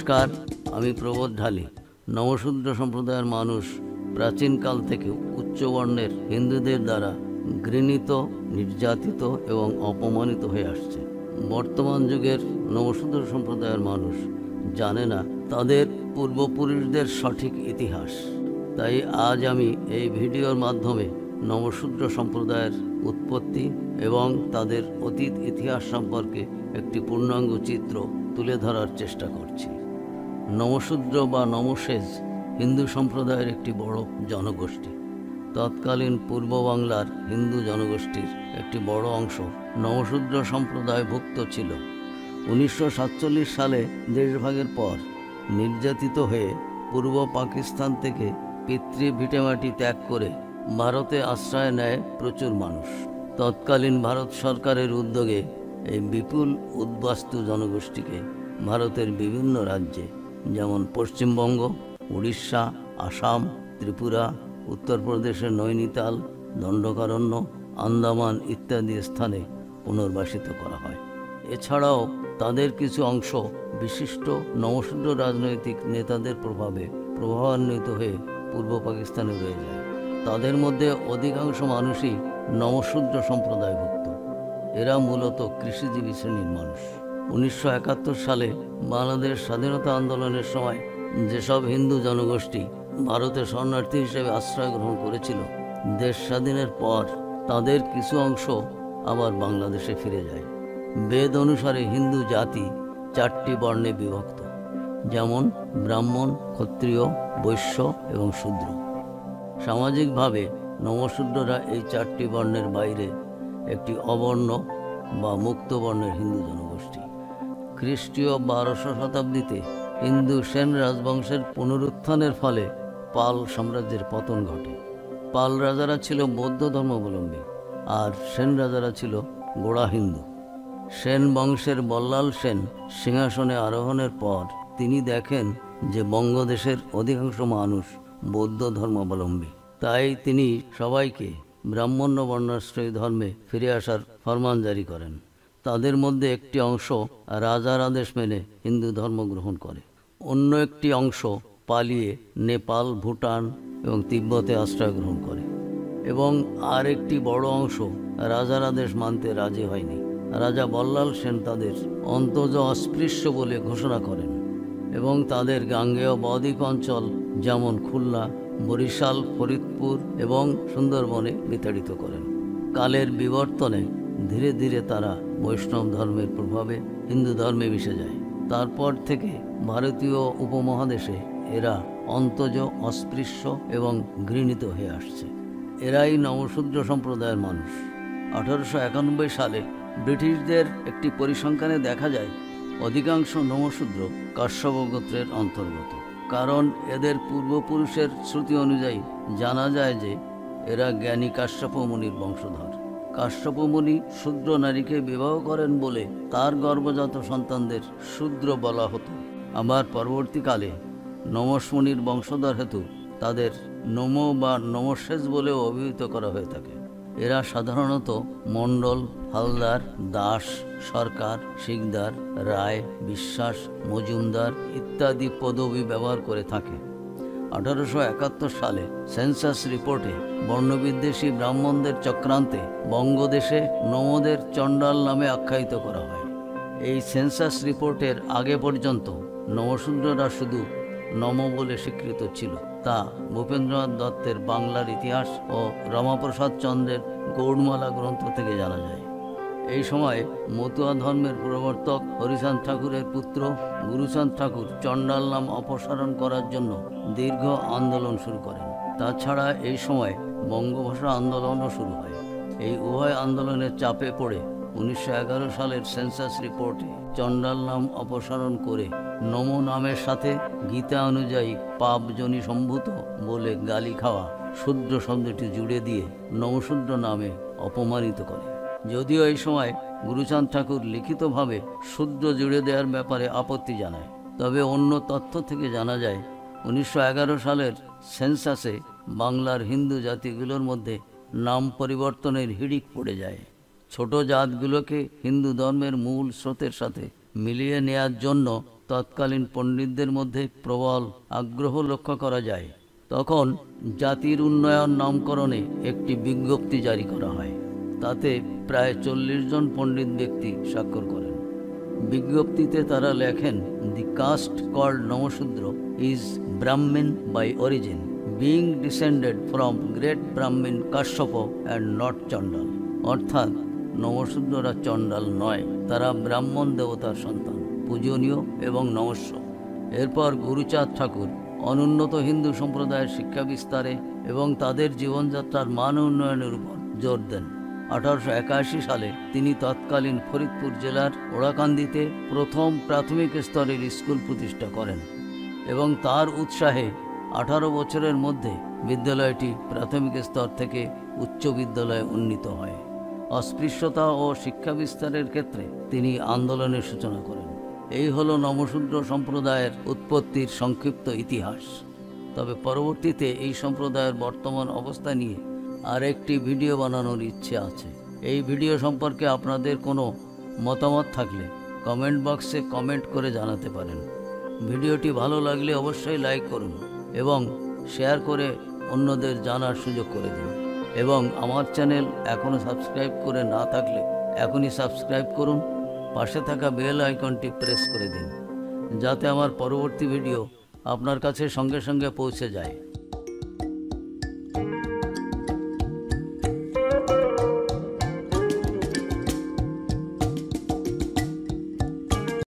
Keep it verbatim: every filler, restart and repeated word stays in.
নমস্কার, আমি প্রবোধ ঢালি। নমশূদ্র সম্প্রদায়ের মানুষ প্রাচীনকাল থেকে উচ্চবর্ণের হিন্দুদের দ্বারা ঘৃণিত, নির্যাতিত এবং অপমানিত হয়ে আসছে। বর্তমান যুগের নমশূদ্র সম্প্রদায়ের মানুষ জানে না তাদের পূর্বপুরুষদের সঠিক ইতিহাস। তাই আজ আমি এই ভিডিওর মাধ্যমে নমশূদ্র সম্প্রদায়ের উৎপত্তি এবং তাদের অতীত ইতিহাস সম্পর্কে একটি পূর্ণাঙ্গ চিত্র তুলে ধরার চেষ্টা করছি। নমশূদ্র বা নমশেজ হিন্দু সম্প্রদায়ের একটি বড় জনগোষ্ঠী। তৎকালীন পূর্ব বাংলার হিন্দু জনগোষ্ঠীর একটি বড় অংশ নমশূদ্র সম্প্রদায়ভুক্ত ছিল। উনিশশো সাতচল্লিশ সালে দেশভাগের পর নির্যাতিত হয়ে পূর্ব পাকিস্তান থেকে পিতৃ ভিটেমাটি ত্যাগ করে ভারতে আশ্রয় নেয় প্রচুর মানুষ। তৎকালীন ভারত সরকারের উদ্যোগে এই বিপুল উদ্বাস্তু জনগোষ্ঠীকে ভারতের বিভিন্ন রাজ্যে, যেমন পশ্চিমবঙ্গ, উড়িষ্যা, আসাম, ত্রিপুরা, উত্তরপ্রদেশের নৈনিতাল, দণ্ডকারণ্য, আন্দামান ইত্যাদি স্থানে পুনর্বাসিত করা হয়। এছাড়াও তাদের কিছু অংশ বিশিষ্ট নমশূদ্র রাজনৈতিক নেতাদের প্রভাবে প্রভাবান্বিত হয়ে পূর্ব পাকিস্তানে রয়ে যায়। তাদের মধ্যে অধিকাংশ মানুষই নমশূদ্র সম্প্রদায়ভুক্ত। এরা মূলত কৃষিজীবী শ্রেণীর মানুষ। উনিশশো একাত্তর সালে বাংলাদেশ স্বাধীনতা আন্দোলনের সময় যেসব হিন্দু জনগোষ্ঠী ভারতে শরণার্থী হিসেবে আশ্রয় গ্রহণ করেছিল, দেশ স্বাধীনের পর তাদের কিছু অংশ আবার বাংলাদেশে ফিরে যায়। বেদ অনুসারে হিন্দু জাতি চারটি বর্ণে বিভক্ত, যেমন ব্রাহ্মণ, ক্ষত্রিয়, বৈশ্য এবং শূদ্র। সামাজিকভাবে নমশূদ্ররা এই চারটি বর্ণের বাইরে একটি অবর্ণ বা মুক্ত বর্ণের হিন্দু জনগোষ্ঠী। খ্রিস্টীয় বারোশো শতাব্দীতে হিন্দু সেন রাজবংশের পুনরুত্থানের ফলে পাল সাম্রাজ্যের পতন ঘটে। পাল রাজারা ছিল বৌদ্ধ ধর্মাবলম্বী আর সেন রাজারা ছিল গোড়া হিন্দু। সেন বংশের বল্লাল সেন সিংহাসনে আরোহণের পর তিনি দেখেন যে বঙ্গদেশের অধিকাংশ মানুষ বৌদ্ধ ধর্মাবলম্বী। তাই তিনি সবাইকে ব্রাহ্মণ্য বর্ণাশ্রয়ী ধর্মে ফিরে আসার ফরমান জারি করেন। তাদের মধ্যে একটি অংশ রাজার আদেশ মেনে হিন্দু ধর্ম গ্রহণ করে, অন্য একটি অংশ পালিয়ে নেপাল, ভুটান এবং তিব্বতে আশ্রয় গ্রহণ করে এবং আর একটি বড় অংশ রাজার আদেশ মানতে রাজি হয়নি। রাজা বল্লাল সেন তাদের অন্তজ অস্পৃশ্য বলে ঘোষণা করেন এবং তাদের গাঙ্গেয় বদ্বীপ অঞ্চল যেমন খুলনা, বরিশাল, ফরিদপুর এবং সুন্দরবনে বিতাড়িত করেন। কালের বিবর্তনে ধীরে ধীরে তারা বৈষ্ণব ধর্মের প্রভাবে হিন্দু ধর্মে মিশে যায়। তারপর থেকে ভারতীয় উপমহাদেশে এরা অন্তজ, অস্পৃশ্য এবং ঘৃণিত হয়ে আসছে। এরাই নমশূদ্র সম্প্রদায়ের মানুষ। আঠারোশো একানব্বই সালে ব্রিটিশদের একটি পরিসংখ্যানে দেখা যায় অধিকাংশ নমশূদ্র কাশ্যপ গোত্রের অন্তর্গত। কারণ এদের পূর্বপুরুষের শ্রুতি অনুযায়ী জানা যায় যে এরা জ্ঞানী কাশ্যপ মুনির বংশধর। কাশ্যপ মুনি শূদ্র নারীকে বিবাহ করেন বলে তার গর্ভজাত সন্তানদের শূদ্র বলা হতো। আবার পরবর্তীকালে নমশ মুনির বংশধর হেতু তাদের নম বা নমশেজ বলেও অভিহিত করা হয়ে থাকে। এরা সাধারণত মণ্ডল, হালদার, দাস, সরকার, শিকদার, রায়, বিশ্বাস, মজুমদার ইত্যাদি পদবি ব্যবহার করে থাকে। আঠারোশো একাত্তর সালে সেন্সাস রিপোর্টে বর্ণবিদ্বেষী ব্রাহ্মণদের চক্রান্তে বঙ্গদেশে নমদের চণ্ডাল নামে আখ্যায়িত করা হয়। এই সেন্সাস রিপোর্টের আগে পর্যন্ত নমশূদ্ররা শুধু নম বলে স্বীকৃত ছিল। তা ভূপেন্দ্রনাথ দত্তের বাংলার ইতিহাস ও রমাপ্রসাদ চন্দ্রের গৌড়মালা গ্রন্থ থেকে জানা যায়। এই সময় মতুয়া ধর্মের প্রবর্তক হরিচাঁদ ঠাকুরের পুত্র গুরুচাঁদ ঠাকুর চণ্ডাল নাম অপসারণ করার জন্য দীর্ঘ আন্দোলন শুরু করেন। তাছাড়া এই সময় বঙ্গভাষা আন্দোলনও শুরু হয়। এই উভয় আন্দোলনের চাপে পড়ে উনিশশো এগারো সালের সেন্সাস রিপোর্টে চণ্ডাল নাম অপসারণ করে নম নামের সাথে গীতা অনুযায়ী পাপজনী সম্ভূত বলে গালি খাওয়া শূদ্র শব্দটি জুড়ে দিয়ে নমশূদ্র নামে অপমানিত করে। যদিও এই সময় গুরুচাঁদ ঠাকুর লিখিতভাবে শূদ্র জুড়ে দেওয়ার ব্যাপারে আপত্তি জানায়, তবে অন্য তথ্য থেকে জানা যায় উনিশশো এগারো সালের সেন্সাসে বাংলার হিন্দু জাতিগুলোর মধ্যে নাম পরিবর্তনের হিড়িক পড়ে যায়। ছোট জাতগুলোকে হিন্দু ধর্মের মূল স্রোতের সাথে মিলিয়ে নেয়ার জন্য তৎকালীন পণ্ডিতদের মধ্যে প্রবল আগ্রহ লক্ষ্য করা যায়। তখন জাতির উন্নয়ন নামকরণে একটি বিজ্ঞপ্তি জারি করা হয়। তাতে প্রায় চল্লিশ জন পণ্ডিত ব্যক্তি স্বাক্ষর করেন। বিজ্ঞপ্তিতে তারা লেখেন, the caste called Namasudra is Brahmin by origin, being descended from great Brahmin Kashyap and not চণ্ডাল। অর্থাৎ নমশূদ্ররা চণ্ডাল নয়, তারা ব্রাহ্মণ দেবতার সন্তান, পূজনীয় এবং নমস্য। এরপর গুরুচাঁদ ঠাকুর অনুন্নত হিন্দু সম্প্রদায়ের শিক্ষা বিস্তারে এবং তাদের জীবনযাত্রার মান উন্নয়নের উপর জোর দেন। আঠারোশো একাশি সালে তিনি তৎকালীন ফরিদপুর জেলার ওড়াকান্দিতে প্রথম প্রাথমিক স্তরের স্কুল প্রতিষ্ঠা করেন এবং তার উৎসাহে আঠারো বছরের মধ্যে বিদ্যালয়টি প্রাথমিক স্তর থেকে উচ্চ বিদ্যালয়ে উন্নীত হয়। অস্পৃশ্যতা ও শিক্ষা বিস্তারের ক্ষেত্রে তিনি আন্দোলনের সূচনা করেন। এই হলো নমশূদ্র সম্প্রদায়ের উৎপত্তির সংক্ষিপ্ত ইতিহাস। তবে পরবর্তীতে এই সম্প্রদায়ের বর্তমান অবস্থা নিয়ে আরেকটি ভিডিও বানানোর ইচ্ছে আছে। এই ভিডিও সম্পর্কে আপনাদের কোনো মতামত থাকলে কমেন্ট বক্সে কমেন্ট করে জানাতে পারেন। ভিডিওটি ভালো লাগলে অবশ্যই লাইক করুন এবং শেয়ার করে অন্যদের জানার সুযোগ করে দিন। এবং আমার চ্যানেল এখনও সাবস্ক্রাইব করে না থাকলে এখনই সাবস্ক্রাইব করুন, পাশে থাকা বেল আইকনটি প্রেস করে দিন, যাতে আমার পরবর্তী ভিডিও আপনার কাছে সঙ্গে সঙ্গে পৌঁছে যায়।